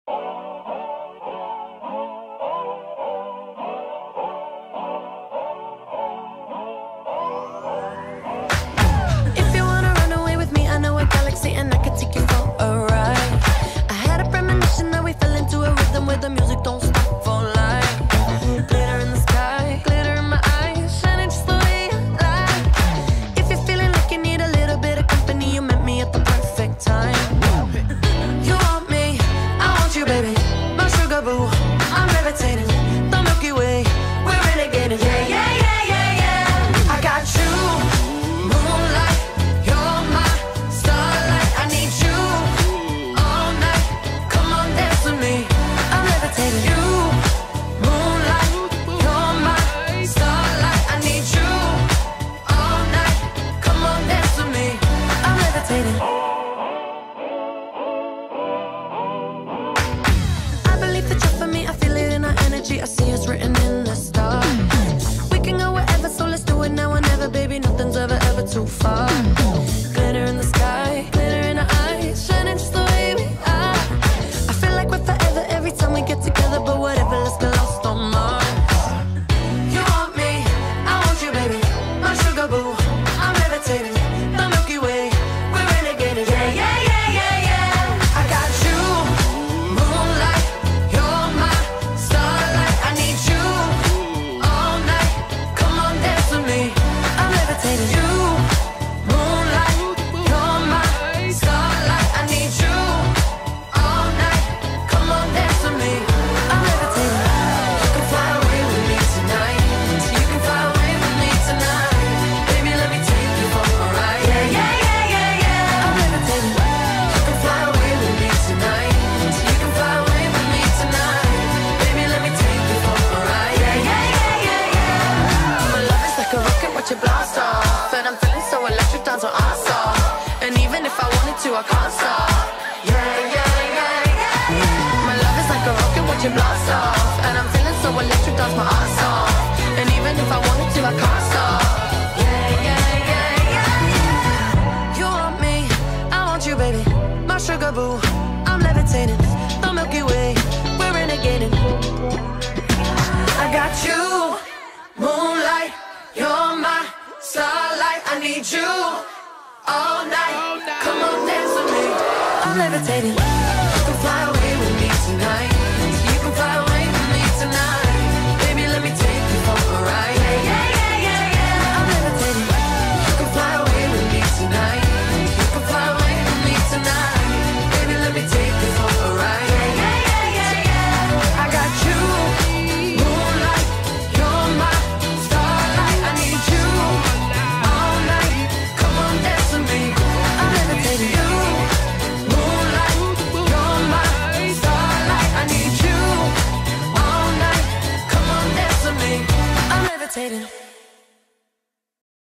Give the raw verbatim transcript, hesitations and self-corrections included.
If you wanna run away with me, I know a galaxy and I can take you for a ride. I had a premonition that we fell into a rhythm where the music don't stop for life. Glitter in the sky, glitter in my eyes, shining just the way you like. If you're feeling like you need a little bit of company, you met me at the perfect time. You want me, I want you, baby, my sugar boo. I'm levitating, the Milky Way, we're renegading. Yeah, yeah, yeah, yeah, yeah. I got you, moonlight, you're my starlight. I need you all night. Come on, dance with me. I'm levitating. You, moonlight, you're my starlight. I need you all night. Come on, dance with me. I'm levitating. I believe that you're for me. I feel it in our energy. I see it's written in the stars. We can go wherever, so let's do it now or never, baby. Nothing's ever, ever too far. Glitter in the sky, glitter in our eyes, shining just the way we are. I feel like we're forever every time we get together, but whatever, let's get lost on Mars. You want me, I want you, baby, my sugar boo. I'm levitating, the Milky Way, we're renegading. Yeah, yeah, yeah, yeah, yeah. I got you, moonlight, you're my starlight. I need you all night. Come on, dance with me. I'm levitating. You, moonlight, you're my starlight. I need you all night. Come on, dance with me. I'm levitating. You can fly away with me tonight. You can fly away with me tonight. Baby, let me take you for a ride. Yeah, yeah, yeah, yeah, yeah. I'm levitating. You can fly away with me tonight. You can fly away with me tonight. Baby, let me take you for a ride. Yeah, yeah, yeah, yeah, yeah. My love is like a rocket, watch it blast off. And I'm feeling so electric, dance on our stars. And even if I wanted to, I can't stop. Yeah, yeah, yeah, yeah. My love is like a rocket, watch it blast off. And I'm feeling so electric, dance my ass off. And even if I wanted to, I can't stop. Yeah, yeah, yeah, yeah. You want me, I want you, baby, my sugar boo. I'm levitating, the Milky Way, we're renegading. I got you, moonlight, you're my starlight. I need you all night. Come on, dance with me. I'm levitating.